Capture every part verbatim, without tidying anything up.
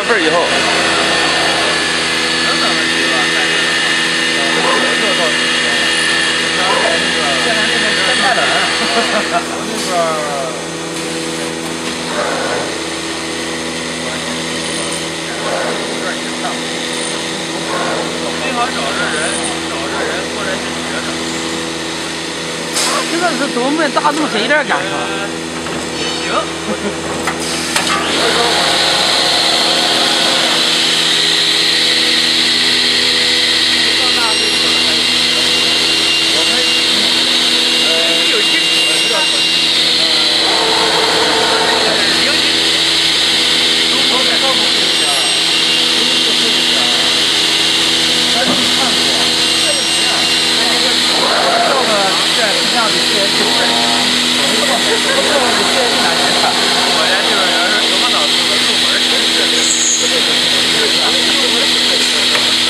份以后。 能等得及吧？但是，这倒是。现在那边真太冷。我那个。最好找着人，找着人过来是学的。 这个是多么大众谁有点赶上？ 也行。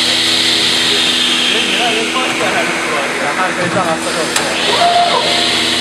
可以上到四六五。